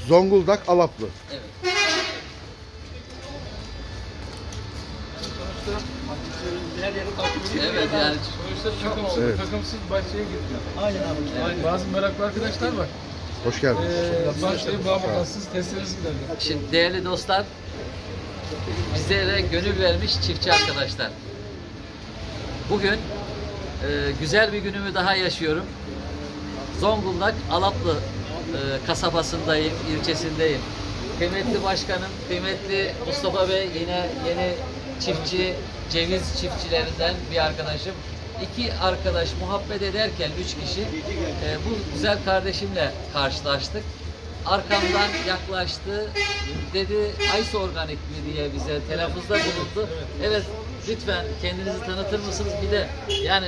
Zonguldak Alaplı. Evet. Evet yani Takımsız bahçeye gitmiyor. Aynen abi. Evet. Bazı meraklı arkadaşlar var. Hoş geldiniz. Bahçeye bağımlısız testleriniz giderler. Şimdi değerli dostlar, bizlere gönül vermiş çiftçi arkadaşlar. Bugün güzel bir günümü daha yaşıyorum. Zonguldak Alaplı kasabasındayım, ilçesindeyim. Kıymetli başkanım, kıymetli Mustafa Bey, yine yeni çiftçi, ceviz çiftçilerinden bir arkadaşım. İki arkadaş muhabbet ederken 3 kişi bu güzel kardeşimle karşılaştık. Arkamdan yaklaştı, dedi Aysa Organik mi diye bize telaffuzda bulundu. Evet, lütfen kendinizi tanıtır mısınız? Bir de yani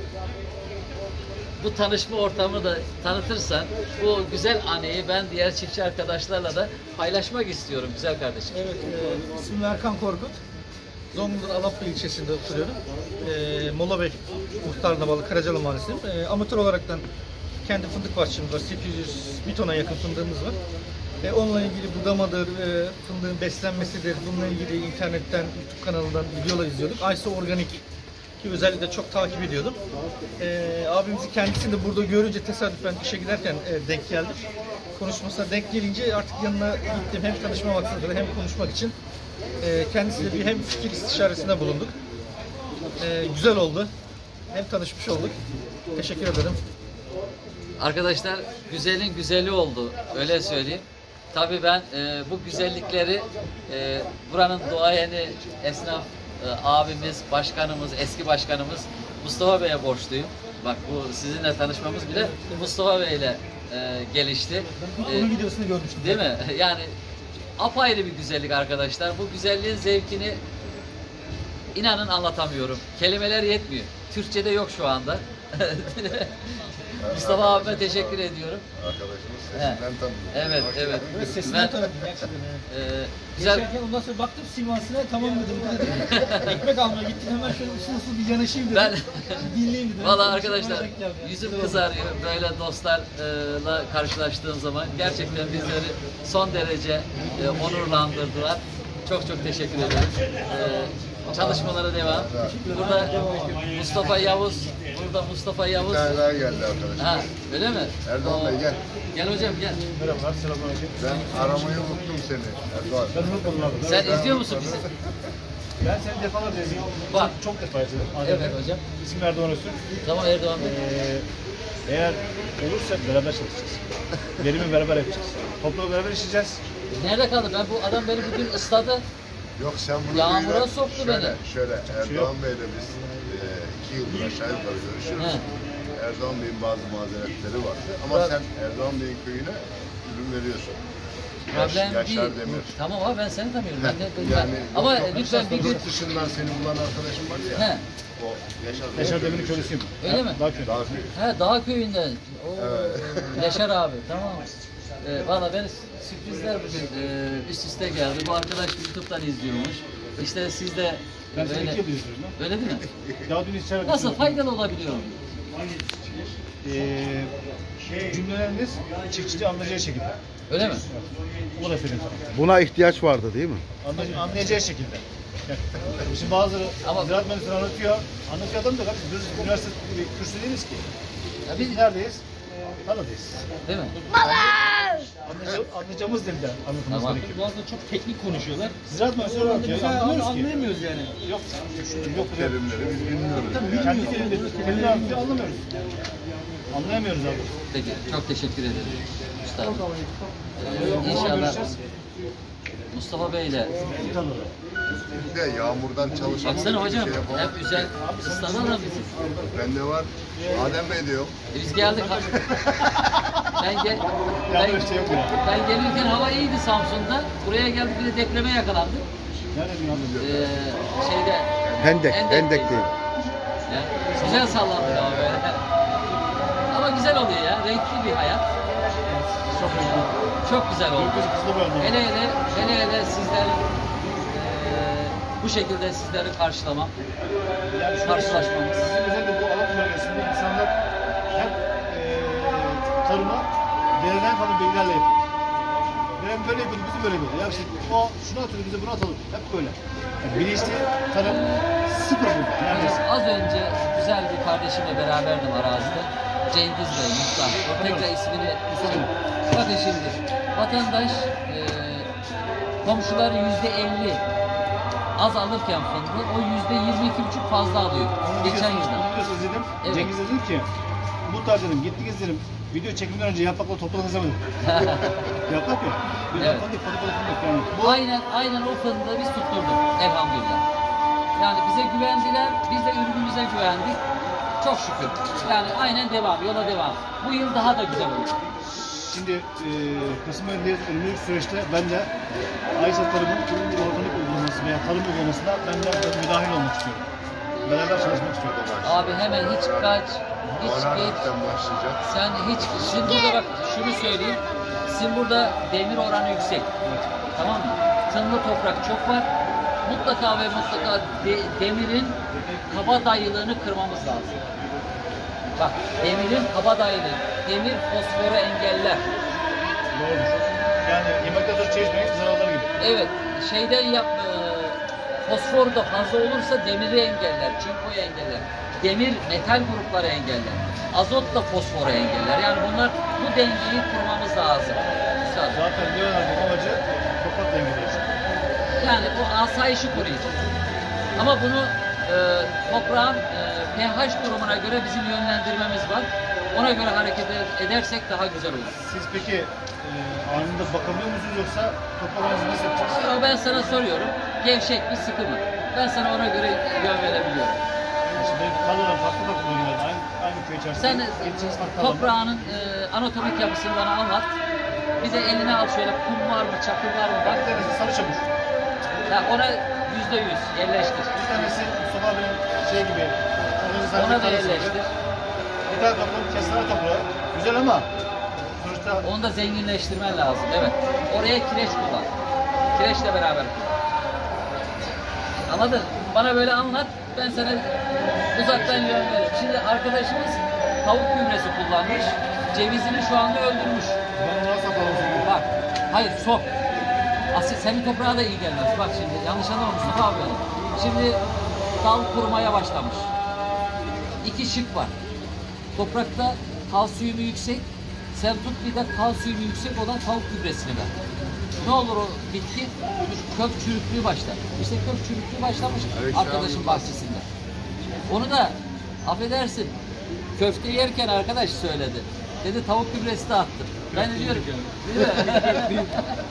bu tanışma ortamını da tanıtırsan bu güzel anıyı ben diğer çiftçi arkadaşlarla da paylaşmak istiyorum güzel kardeşim. Evet, ismim Erkan Korkut. Zonguldak Alaplı ilçesinde oturuyorum. Molabey muhtarına bağlı Karacalı Mahallesi'ndeyim. Amatör olaraktan kendi fındık bahçemiz var. 801 tona yakın fındığımız var. Onunla ilgili budamadır, fındığın beslenmesidir. Bununla ilgili internetten, YouTube kanalından videolar izliyorduk. Aysa Organik ki özellikle çok takip ediyordum. Abimizi kendisini de burada görünce tesadüfen işe giderken denk geldik. Konuşmasına denk gelince artık yanına gittim. Hem tanışma maksadıyla hem konuşmak için. Kendisiyle bir hem fikir istişaresinde bulunduk. Güzel oldu. Hem tanışmış olduk. Teşekkür ederim. Arkadaşlar güzelin güzeli oldu, öyle söyleyeyim. Tabii ben bu güzellikleri buranın duayeni, esnaf abimiz, başkanımız, eski başkanımız Mustafa Bey'e borçluyum. Bak bu sizinle tanışmamız bile Mustafa Bey'le gelişti. Onun videosunu görmüştüm. Değil mi? Yani apayrı bir güzellik arkadaşlar. Bu güzelliğin zevkini inanın anlatamıyorum. Kelimeler yetmiyor. Türkçe'de yok şu anda. Mustafa abime teşekkür ediyorum. Arkadaşımız sesinden tanıdım. Evet, evet. Sesinden tanıdım gerçekten. Güzel. Geçerken ondan sonra baktım simasına, tamam dedim. Bu dedim. Ekmek almaya gittim, hemen şöyle usul usul bir yanaşayım dedim. Ben dinleyeyim dedim. Valla arkadaşlar yüzüm kızarıyor böyle dostlarla karşılaştığım zaman. Gerçekten bizleri son derece onurlandırdılar. Çok çok teşekkür ederim. Çalışmalara devam. Burada Mustafa Yavuz, Mustafa Yavuz. Bir tane daha geldi arkadaşım. Ha, öyle mi? Erdoğan Bey gel. Gel hocam gel. Merhabalar, selamünaleyküm. Ben aramayı unuttum seni Erdoğan. Ben unutmadım abi. Sen izliyor musun bizi? Ben seni defalarca izliyorum. Bak. Çok defa izledim. Evet hocam. İsmim Erdoğan Öztürk. Tamam Erdoğan Bey. Eğer olursa beraber çalışacağız. Verimi beraber yapacağız. Toprağı beraber işleyeceğiz. Nerede kaldı? Ben bu adam beni bugün ısladı. Yok sen bunu Yağmura duydun. soktu Şöyle beni. Erdoğan Bey'le biz 2 yıldır aşağı yukarı görüşüyoruz. He. Erdoğan Bey'in bazı mazeretleri vardı. Ama sen Erdoğan Bey'in köyüne ürün veriyorsun. Problem Yaşar değil. Demir. Tamam abi ben seni tanıyorum. Yani Ama yok, lütfen bir gün... yurt dışından seni bulan arkadaşım var ya. He. O Yaşar Demir'in köylüsüyüm. Öyle mi? Daha köylü. Daha büyük. He, Dağ köyünden. Yaşar abi, tamam. Valla ben sürprizler bugün üst üste geldi. Bu arkadaş YouTube'dan izliyormuş. İşte siz de Ben seni öyle, 2 yıl izliyorum lan. öyle değil mi? Daha dün içeri Nasıl faydalı olabiliyor? Cümleleriniz çiftçi anlayacağı şekilde. Öyle mi? O da söyleyeyim sana. Buna ihtiyaç vardı değil mi? Anlayacağı şekilde. Şimdi bazıları Ama- ziraat mühendisleri anlatıyor. Anlatıyor adam da kardeşim biz üniversite kürsü değiliz ki. Ya Biz neredeyiz? Tarladayız. Değil mi? Anlayacağımız dilden anlatmamız Tamam. gerekiyor. Bazıları çok teknik konuşuyorlar. Ziraat mühendisleri anlatıyor. Anlamıyoruz ki. Anlayamıyoruz yani. Yok. Yok. Terimleri biz bilmiyoruz. Kendi kelime anlatıyor anlamıyoruz. Anlayamıyoruz abi. Peki, çok teşekkür ederim Mustafa. İnşallah Mustafa Bey'le. Bir de yağmurdan çalışan Baksana hocam, şey yapamam. hep güzel ıslanırlar bizi. Bende var. Adem Bey de yok. Biz geldik. Ben, gel, Yani bir şey yok ya. ben gelirken hava iyiydi Samsun'da. Buraya geldik bir de depreme yakalandık. Nerede bir Şeyde. Hendek değil. Yani güzel sallandık ama böyle. Ama güzel oluyor ya. Renkli bir hayat. Çok iyi. Çok güzel oldu. Gökyüzü kızılı boyandı. Hele sizler bu şekilde sizleri karşılamam, Yani şöyle karşılaşmamız. Sizin özellikle bu Alan bölgesinde insanlar hep tarıma geriden kalan bilgilerle yapıyor. hep böyle böyle. Ya işte o şunu atıyor bize bunu atalım. Hep böyle. Yani bilinçli tarım sıfır bu. Neredeyse. Az önce güzel bir kardeşimle beraberdim arazide. Cengiz Bey, muhtar. Tekrar ismini bakın şimdi. Vatandaş komşuları %50 az alırken fındığı o %22,5 fazla alıyor. Geçen yıldan. Onu videosu izledim. Evet. Cengiz dedim ki muhtar dedim gittik izledim. Video çekimden önce yaprakla topladık izlemedim. Yaprak ya. Bir Evet. yaprak değil, patik patik yani. Bu Aynen o fındığı biz tutturduk elhamdülillah. Yani bize güvendiler, biz de ürünümüze güvendik. Çok şükür. Yani aynen devam, yola devam. Bu yıl daha da güzel olur. şimdi Kasım ayındayız. Önümüzdeki süreçte ben de Aysel Tarım'ın organik uygulaması veya tarım uygulamasına ben de müdahil olmak istiyorum. Beraber çalışmak istiyorum. Abi hemen hiç geç. Oranlıktan başlayacak. Sen hiç, şimdi burada bak şunu söyleyeyim. Sizin burada demir oranı yüksek. Tamam mı? Tınlı toprak çok var. Mutlaka ve mutlaka demirin kabadayılığını kırmamız lazım. Bak demirin kabadayılığı. Demir fosforu engeller. Doğrudur. Yani yemekte hazır çeşmeyin zararları gibi. Evet, fosfor da fazla olursa demiri engeller, çinkoyu engeller. Demir metal grupları engeller. Azot da fosforu engeller. Yani bu dengeyi kurmamız lazım. Zaten Leonard'ın amacı toprak dengeli işte. Yani bu asayişi koruyacak. Ama bunu toprağın pH durumuna göre bizim yönlendirmemiz var. Ona göre hareket edersek daha güzel olur. Siz peki anında bakabiliyor musunuz yoksa toprağınızı nasıl yapacağız? Ama ben sana soruyorum, gevşek mi sıkı mı? Ben sana ona göre yön verebiliyorum. Şimdi kadrolar farklı bölgelerde aynı köy içerisinde. Sen yetişiniz farklı alanlar. toprağının anatomik yapısını bana anlat. Bir de eline al şöyle kum var mı, çakıl var mı bak. Bir tanesi sarı çamur. Ya ona %100 yerleştir. Bir tanesi Mustafa abinin şey gibi. Ona da yerleştir. Bir tane toprağı, kestane toprağı. Güzel ama sonuçta Onu da zenginleştirmen lazım. Evet. Oraya kireç kullan. Kireçle beraber kullan. Anladın? Bana böyle anlat. Ben sana uzaktan yön veririm. Şimdi arkadaşımız tavuk gübresi kullanmış. Cevizini şu anda öldürmüş. ben ona satalım. Bak. Hayır sok. Aslında senin toprağa da iyi gelmez. Bak şimdi yanlış anlama Mustafa abi. Şimdi dal kurumaya başlamış. İki şık var. Toprakta kalsiyumu yüksek. Sen tut bir de kalsiyumu yüksek olan tavuk gübresini ver. Ne olur o bitki? Kök çürüklüğü başlar. İşte kök çürüklüğü başlamış Evet, arkadaşın bahçesinde. Onu da affedersin köfte yerken arkadaş söyledi. Dedi tavuk gübresi de attım. Ben de diyorum değil mi?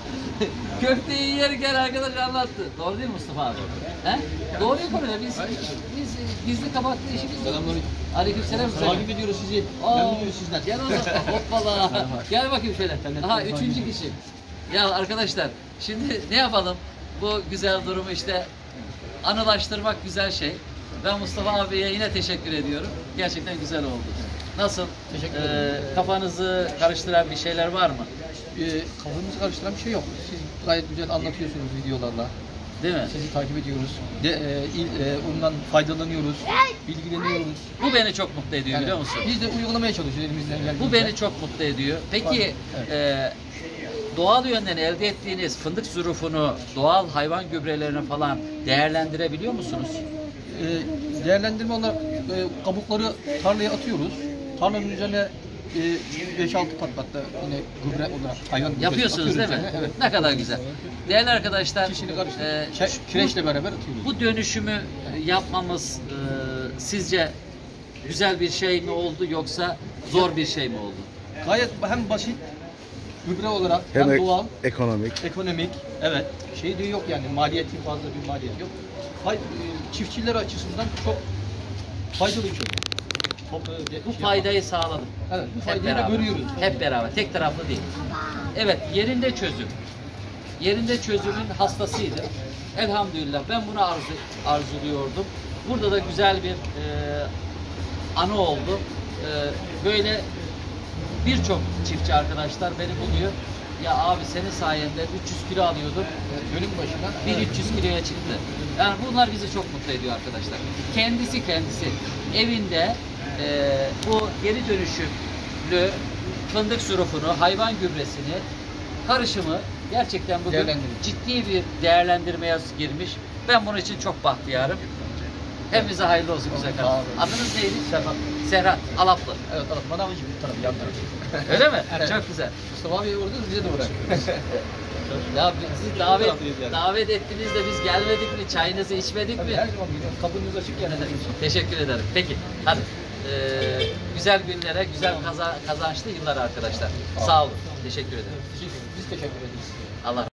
Köfteyi yerken arkadaş anlattı. Doğru değil mi Mustafa abi? He? Doğru yapalım ya. Biz gizli kapaklı işimiz yok. Aleykümselam. Takip ediyoruz sizi. Aa, Memnunuz sizden. Gel o zaman. Hoppala. Gel bakayım şöyle. Aha üçüncü kişi. Ya arkadaşlar şimdi ne yapalım? Bu güzel durumu işte anılaştırmak güzel şey. Ben Mustafa abiye yine teşekkür ediyorum. Gerçekten güzel oldu. Nasıl? Teşekkür ederim. Kafanızı karıştıran bir şeyler var mı? Kafamızı karıştıran bir şey yok. Siz gayet güzel anlatıyorsunuz videolarla. Değil mi? Sizi takip ediyoruz. Ondan faydalanıyoruz. Bilgileniyoruz. Bu beni çok mutlu ediyor Yani biliyor musun? biz de uygulamaya çalışıyoruz elimizden geldiğince. Bu beni çok mutlu ediyor. Peki Evet. doğal yönden elde ettiğiniz fındık zurufunu, doğal hayvan gübrelerini falan değerlendirebiliyor musunuz? Değerlendirme olarak kabukları tarlaya atıyoruz. Tarlanın üzerine 5-6 patlatta yine gübre olarak hayvan gübresi Yapıyorsunuz değil atıyoruz mi? üzerine. Evet. Ne kadar güzel. Değerli arkadaşlar, Kişini karıştırıp kireçle beraber atıyoruz. bu dönüşümü yapmamız sizce güzel bir şey mi oldu yoksa zor bir şey mi oldu? Gayet hem basit gübre olarak Hem hem doğal, ekonomik. ekonomik, evet. Şey de yok yani maliyeti fazla bir maliyet yok. Çiftçiler açısından çok faydalı bir şey. Bu faydayı sağladık. Evet, bu Hep faydayı da beraber. görüyoruz. Hep beraber. Tek taraflı değil. Evet, yerinde çözüm. Yerinde çözümün hastasıydı. Elhamdülillah ben bunu arzuluyordum. Burada da güzel bir anı oldu. Böyle birçok çiftçi arkadaşlar beni buluyor. Ya abi senin sayende 300 kilo alıyordum. Bölüm başına 1300 kiloya çıktı. Yani bunlar bizi çok mutlu ediyor arkadaşlar. Kendisi evinde bu geri dönüşümlü fındık surufunu, hayvan gübresini karışımı gerçekten bugün Değerlendirme. ciddi bir değerlendirmeye girmiş. Ben bunun için çok bahtiyarım. Hepimize hayırlı olsun güzel Sağ kardeşim. olun. Adınız neydi? Serhat. Serhat Alaplı. Evet, Alaplı. Manavcı bir tarafı, yan tarafı. Öyle mi? Evet. Çok güzel. Mustafa abiye uğradınız, bize de uğradınız. Ya siz davet ettiniz de biz gelmedik mi? Çayınızı içmedik Tabii mi? her zaman gidiyorum. Kapınız açık yani. Teşekkür ederim. Peki hadi. Güzel günlere, güzel kazançlı yıllar arkadaşlar. Sağ olun. Teşekkür ederim. Biz teşekkür ederiz. Allah